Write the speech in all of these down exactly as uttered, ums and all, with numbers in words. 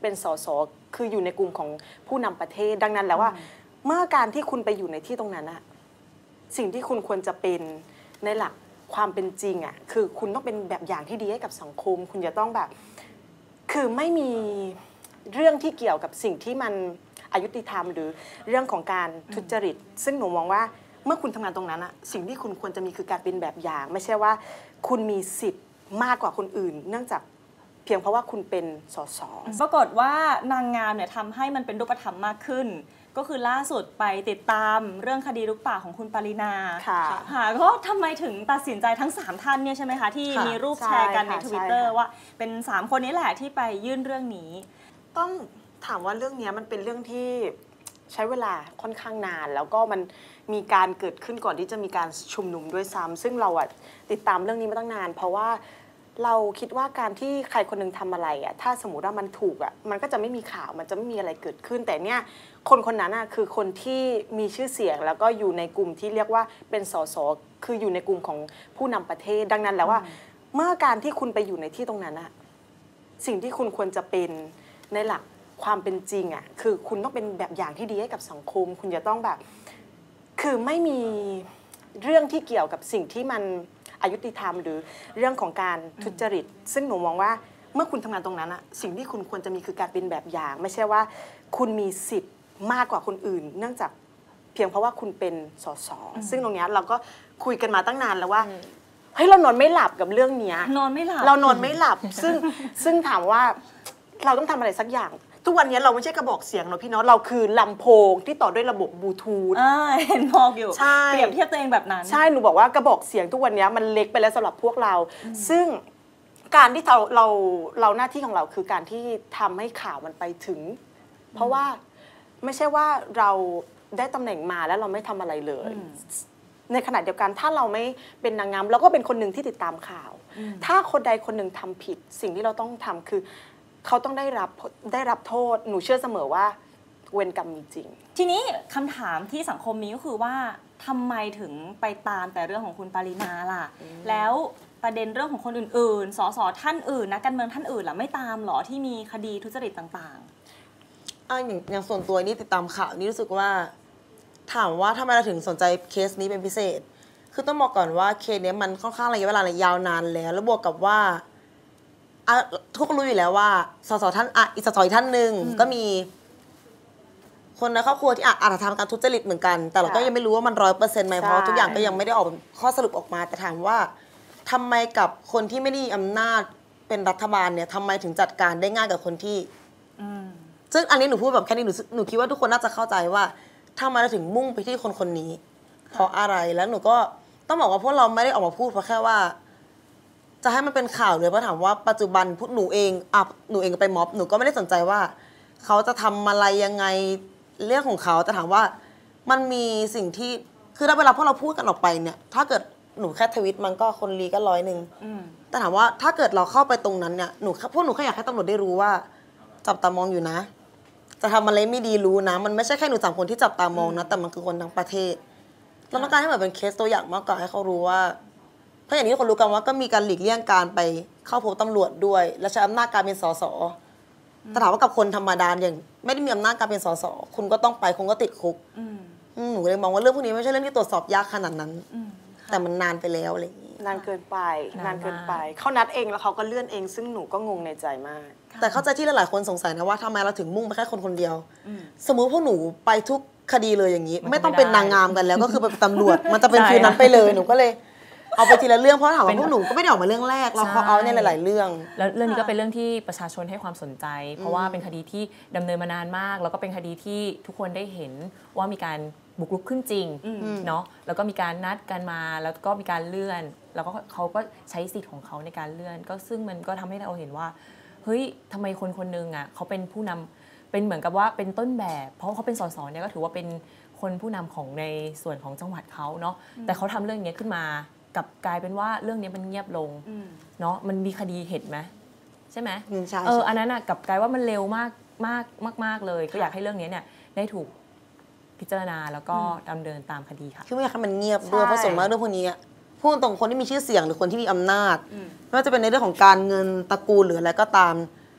เป็นสสคืออยู่ในกลุ่มของผู้นำประเทศดังนั้นแล้วว่าเมื่อการที่คุณไปอยู่ในที่ตรงนั้นอะสิ่งที่คุณควรจะเป็นในหลักความเป็นจริงอะคือคุณต้องเป็นแบบอย่างที่ดีให้กับสังคมคุณจะต้องแบบคือไม่มีเรื่องที่เกี่ยวกับสิ่งที่มันอยุติธรรมหรือเรื่องของการทุจริตซึ่งหนูมองว่าเมื่อคุณทำงานตรงนั้นอะสิ่งที่คุณควรจะมีคือการเป็นแบบอย่างไม่ใช่ว่าคุณมีสิทธิ์มากกว่าคนอื่นเนื่องจากเพียงเพราะว่าคุณเป็นสสปรากฏว่านางงามเนี่ยทำให้มันเป็นรูปธรรมมากขึ้นก็คือล่าสุดไปติดตามเรื่องคดีลุกป่าของคุณปรินาค่ะค่ะก็ทำไมถึงตัดสินใจทั้งสามท่านเนี่ยใช่ไหมคะที่มีรูปแชร์กันใน ทวิตเตอร์ ว่าเป็นสามคนนี้แหละที่ไปยื่นเรื่องนี้ต้องถามว่าเรื่องนี้มันเป็นเรื่องที่ใช้เวลาค่อนข้างนานแล้วก็มันมีการเกิดขึ้นก่อนที่จะมีการชุมนุมด้วยซ้ำซึ่งเราอะติดตามเรื่องนี้มาตั้งนานเพราะว่าเราคิดว่าการที่ใครคนนึงทำอะไรอะถ้าสมมติว่ามันถูกอะมันก็จะไม่มีข่าวมันจะไม่มีอะไรเกิดขึ้นแต่เนี่ยคนคนนั้นอะคือคนที่มีชื่อเสียงแล้วก็อยู่ในกลุ่มที่เรียกว่าเป็นสสคืออยู่ในกลุ่มของผู้นำประเทศดังนั้นแล้วว่าเมื่อการที่คุณไปอยู่ในที่ตรงนั้นอะสิ่งที่คุณควรจะเป็นในหลักความเป็นจริงอะคือคุณต้องเป็นแบบอย่างที่ดีให้กับสังคมคุณจะต้องแบบคือไม่มีเรื่องที่เกี่ยวกับสิ่งที่มันอยุติธรรมหรือเรื่องของการทุจริตซึ่งหนูมองว่าเมื่อคุณทำงานตรงนั้นอะสิ่งที่คุณควรจะมีคือการเป็นแบบอย่างไม่ใช่ว่าคุณมีสิทธิ์มากกว่าคนอื่นเนื่องจากเพียงเพราะว่าคุณเป็นสสซึ่งตรงนี้เราก็คุยกันมาตั้งนานแล้วว่าเฮ้ยเรานอนไม่หลับกับเรื่องนี้นอนไม่หลับเรานอนไม่หลับซึ่งซึ่งถามว่าเราต้องทำอะไรสักอย่างทุกวันนี้เราไม่ใช่กระบอกเสียงเนาะพี่เนาะเราคือลำโพงที่ต่อด้วยระบบบลูทูธเห็นบอกอยู่ใช่เปรียบเทียบตัวเองแบบนั้นใช่หนูบอกว่ากระบอกเสียงทุกวันนี้มันเล็กไปแล้วสำหรับพวกเราซึ่งการที่เราเราเราหน้าที่ของเราคือการที่ทำให้ข่าวมันไปถึงเพราะว่าไม่ใช่ว่าเราได้ตำแหน่งมาแล้วเราไม่ทำอะไรเลยในขณะเดียวกันถ้าเราไม่เป็นนางงามเราก็เป็นคนหนึ่งที่ติดตามข่าวถ้าคนใดคนหนึ่งทำผิดสิ่งที่เราต้องทำคือเขาต้องได้รับได้รับโทษหนูเชื่อเสมอว่าเวรกรรมมีจริงทีนี้คำถามที่สังคมมีก็คือว่าทำไมถึงไปตามแต่เรื่องของคุณปรินาล่ะแล้วประเด็นเรื่องของคนอื่นๆสสท่านอื่นนักการเมืองท่านอื่นล่ะไม่ตามหรอที่มีคดีทุจริตต่างๆอ่ะอย่างอย่างส่วนตัวนี่ติดตามข่าวนี่รู้สึกว่าถามว่าทำไมเราถึงสนใจเคสนี้เป็นพิเศษคือต้องบอกก่อนว่าเคสนี้มันค่อนข้างระยะเวลายาวนานแล้วแล้วบวกกับว่าทุกคนรู้อยู่แล้วว่าสสท่านอ่ะอีกสสอีกท่านหนึ่งก็มีคนในครอบครัวที่อาจจะทำการทุจริตเหมือนกันแต่เราก็ยังไม่รู้ว่ามันร้อยเปอร์เซ็นต์ไหมเพราะทุกอย่างก็ยังไม่ได้ออกข้อสรุปออกมาแต่ถามว่าทำไมกับคนที่ไม่ได้มีอำนาจเป็นรัฐบาลเนี่ยทำไมถึงจัดการได้ง่ายกับคนที่ซึ่งอันนี้หนูพูดแบบแค่นี้หนูหนูคิดว่าทุกคนน่าจะเข้าใจว่าทำไมเราถึงมุ่งไปที่คนคนนี้เพราะอะไรแล้วหนูก็ต้องบอกว่าพวกเราไม่ได้ออกมาพูดเพราะแค่ว่าจะให้มันเป็นข่าวเลยเพราะถามว่าปัจจุบันพวกหนูเองอ่ะหนูเองก็ไปม็อบหนูก็ไม่ได้สนใจว่าเขาจะทำอะไรยังไงเรื่องของเขาแต่ถามว่ามันมีสิ่งที่คือถ้าเวลาพวกเราพูดกันออกไปเนี่ยถ้าเกิดหนูแค่ทวิตมันก็คนรีก็ร้อยหนึ่งแต่ถามว่าถ้าเกิดเราเข้าไปตรงนั้นเนี่ยหนูพวกหนูแค่อยากให้ตำรวจได้รู้ว่าจับตามองอยู่นะจะทำอะไรไม่ดีรู้นะมันไม่ใช่แค่หนูสามคนที่จับตามองนะแต่มันคือคนทั้งประเทศเราต้องการให้เหมือนเป็นเคสตัวอย่างมากกว่าให้เขารู้ว่าเพราะอย่างนี้คนรู้กันว่าก็มีการหลีกเลี่ยงการไปเข้าพบตำรวจด้วยและใช้อำนาจการเป็นสสแต่ถามว่ากับคนธรรมดาอย่างไม่ได้มีอำนาจการเป็นสสคุณก็ต้องไปคุณก็ติดคุกหนูเลยมองว่าเรื่องพวกนี้ไม่ใช่เรื่องที่ตรวจสอบยากขนาดนั้นแต่มันนานไปแล้วอะไรอย่างนี้นานเกินไปนานเกินไปเขานัดเองแล้วเขาก็เลื่อนเองซึ่งหนูก็งงในใจมากแต่เข้าใจที่หลายๆคนสงสัยนะว่าทำไมเราถึงมุ่งไปแค่คนคนเดียวสมมุติพวกหนูไปทุกคดีเลยอย่างนี้ไม่ต้องเป็นนางงามกันแล้วก็คือไปตำรวจมันจะเป็นฟิลนั้นไปเลยหนูก็เลยเอาไปทีละเรื่องเพราะถามว่าพวกหนูก็ไม่ได้ออกมาเรื่องแรกเราเขาเอาในหลายๆเรื่องแล้วเรื่องนี้ก็เป็นเรื่องที่ประชาชนให้ความสนใจเพราะว่าเป็นคดีที่ดำเนินมานานมากแล้วก็เป็นคดีที่ทุกคนได้เห็นว่ามีการบุกรุกขึ้นจริงเนาะแล้วก็มีการนัดกันมาแล้วก็มีการเลื่อนแล้วก็เขาก็ใช้สิทธิ์ของเขาในการเลื่อนก็ซึ่งมันก็ทำให้เราเห็นว่าเฮ้ยทำไมคนคนนึงอ่ะเขาเป็นผู้นำเป็นเหมือนกับว่าเป็นต้นแบบเพราะเขาเป็นสสเนี่ยก็ถือว่าเป็นคนผู้นำของในส่วนของจังหวัดเขาเนาะแต่เขาทำเรื่องนี้ขึ้นมากับกลายเป็นว่าเรื่องนี้มันเงียบลงเนาะมันมีคดีเห็นไหมใช่ไหมเอออันนั้นอ่ะกับกลายว่ามันเร็วมากมากมากมากเลยก็อยากให้เรื่องนี้เนี่ยได้ถูกพิจารณาแล้วก็ดำเนินตามคดีค่ะคือไม่อยากให้มันเงียบด้วยเพราะส่วนมากเรื่องพวกนี้พูดตรงคนที่มีชื่อเสียงหรือคนที่มีอำนาจไม่ว่าจะเป็นในเรื่องของการเงินตระกูลหรืออะไรก็ตาม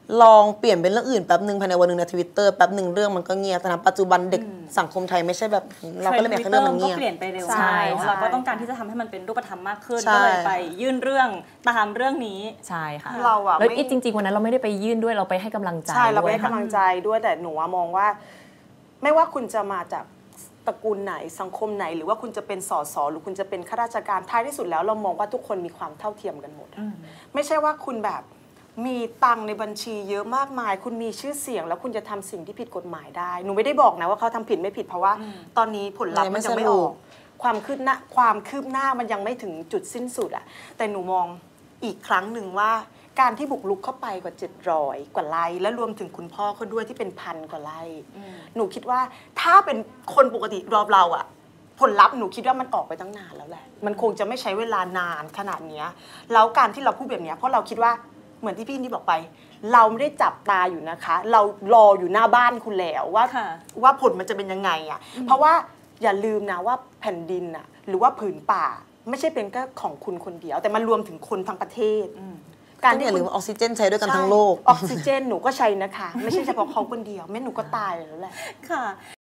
ลองเปลี่ยนเป็นเรื่องอื่นแป๊บหนึ่งภายในวันหนึ่งในทวิตเตอร์แป๊บหนึ่งเรื่องมันก็เงียบแต่ณปัจจุบันเด็กสังคมไทยไม่ใช่แบบนั้นเราก็เลยอยากให้เรื่องมันเงียบก็เปลี่ยนไปเร็วใช่มากเราก็ต้องการที่จะทำให้มันเป็นรูปธรรมมากขึ้นใช่ก็เลยไปยื่นเรื่องตามเรื่องนี้ใช่ค่ะเราอะแล้วไม่อีกจริงๆวันนั้นเราไม่ได้ไปยื่นด้วยเราไปให้กำลังใจใช่เราไปด้วยให้ค่ะกำลังใจด้วยแต่หนูอะมองว่า ไม่ว่าคุณจะมาจากตระกูลไหนสังคมไหน หรือว่าคุณจะเป็นสสหรือคุณจะเป็นข้าราชการท้ายที่สุดแล้วเรามองว่าทุกคนมีความเท่าเทียมกันหมด ไม่ใช่ว่าคุณแบบมีตังค์ในบัญชีเยอะมากมาย คุณมีชื่อเสียง แล้วคุณจะทำสิ่งที่ผิดกฎหมายได้ หนูไม่ได้บอกนะว่าเขาทำผิดไม่ผิดเพราะว่าตอนนี้ผลลัพธ์มันยังไม่ออก ความคืบหน้าความคืบหน้ามันยังไม่ถึงจุดสิ้นสุดอะแต่หนูมองอีกครั้งหนึ่งว่าการที่บุกลุกเข้าไปกว่าเจ็ดร้อยกว่าไร่และรวมถึงคุณพ่อเขาด้วยที่เป็นพันกว่าไร่หนูคิดว่าถ้าเป็นคนปกติรอบเราอะผลลัพธ์หนูคิดว่ามันออกไปตั้งนานแล้วแหละมันคงจะไม่ใช้เวลานานขนาดเนี้ยแล้วการที่เราพูดแบบเนี้ยเพราะเราคิดว่าเหมือนที่พี่นี่บอกไป เราไม่ได้จับตาอยู่นะคะ เรารออยู่หน้าบ้านคุณแล้วว่าค่ะว่าผลมันจะเป็นยังไงอะเพราะว่าอย่าลืมนะว่าแผ่นดินอะหรือว่าผืนป่า ไม่ใช่เป็นแค่ของคุณคนเดียว แต่มันรวมถึงคนทั้งประเทศการที่อย่าลืมว่าออกซิเจนใช้ด้วยกันทั้งโลกออกซิเจนหนูก็ใช้นะคะ ไม่ใช่เฉพาะเขาคนเดียวแม่หนูก็ตายแล้วแหละค่ะ